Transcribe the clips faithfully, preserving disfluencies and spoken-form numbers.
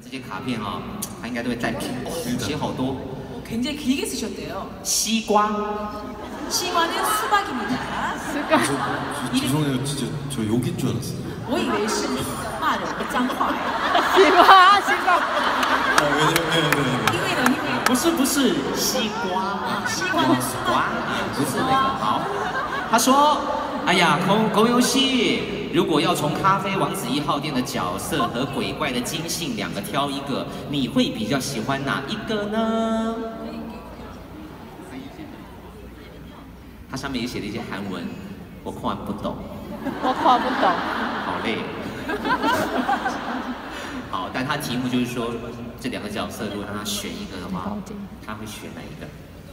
这些卡片哈、哦，他应该都会带拼，写好多。 굉장히 길게 쓰셨대요. 西瓜 시과는 수박입니다. 저, 저, 죄송해요, 진짜 저 욕인 줄 알았어요. 我以为是骂人的脏话。 西瓜，西瓜。 아, 왜냐면, 네, 因为呢，因为不是不是西瓜， 西瓜的西瓜， 不是那个好。他说：“哎呀，空空游戏，如果要从咖啡王子一号店的角色和鬼怪的金信两个挑一个，你会比较喜欢哪一个呢？”它上面也写了一些韩文，我看不懂。 我看不懂。 好累。好，但它题目就是说，这两个角色如果让他选一个的话，他会选哪一个？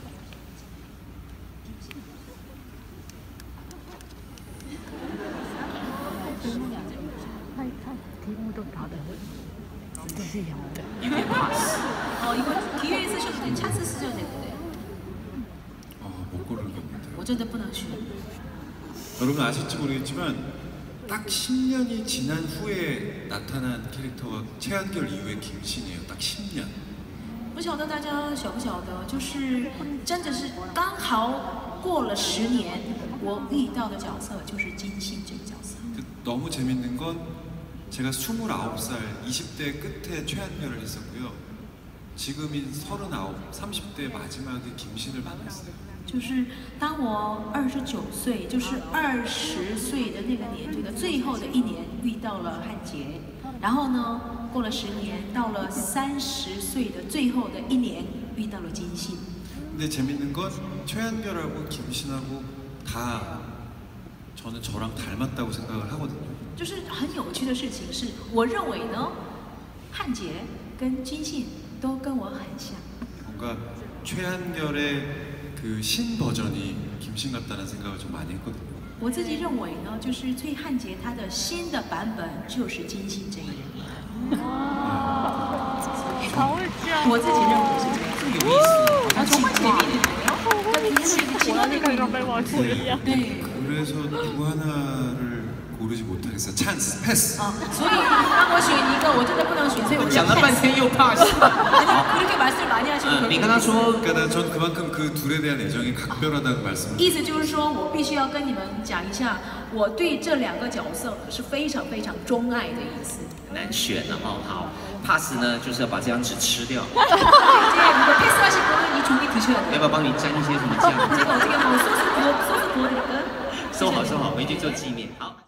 因为 pass. 어 이거 기회에 쓰셔도 돼, 찬스 쓰셔도 되는데. 아, 못 고르겠는데. 我真的不能选. 여러분 아실지 모르겠지만 딱 십 년이 지난 후에 나타난 캐릭터가 최한결 이후의 김신이에요. 딱 십 년. 不晓得大家晓不晓得，就是真的是刚好过了十年，我遇到的角色就是金信这个角色。 너무 재밌는 건 제가 스물아홉 살 이십 대 끝에 최한결을 했었고요. 지금인 서른아홉, 삼십 대 마지막에 김신을 만났어요. 就是当我二十九岁，就是二十岁的那个年度的最后的一年，遇到了汉杰。然后呢，过了十年，到了三十岁的最后的一年，遇到了金信。 근데 재밌는 건 최한결하고 김신하고 다 저는 저랑 닮았다고 생각을 하거든요. 就是很有趣的事情是，我认为呢，汉杰跟金信都跟我很像。 뭔가 최한결의 그 신 버전이 김신 같다는 생각을 좀 많이 했거든요. 我自己认为呢，就是崔汉杰他的新的版本就是金信这一人。我自己认为是这样。 有意思， 아 정말 재미있는데요? 지난번에 네. 그래서 누구 하나를 고르지 못하겠어요. 찬스, 패스. 啊，所以让我选一个，我真的不能选，所以我讲了半天又 pass。 아니 그렇게 말씀을 많이 하시는 你跟他说， 그러니까 전 그만큼 그 둘에 대한 애정이 각별하다고 말씀을. 意思就是说我必须要跟你们讲一下，我对这两个角色是非常非常钟爱的意思。 难选了哈。好 ，pass 呢就是要把这张纸吃掉。 이제 이거 패스하실 거는 이 종이 드셔야 要 돼요. 不要帮你沾一些什么酱？ 제가 어떻게 뭐 소스 구워 소스 구워드릴까요? 收好收好，回去做纪念。好。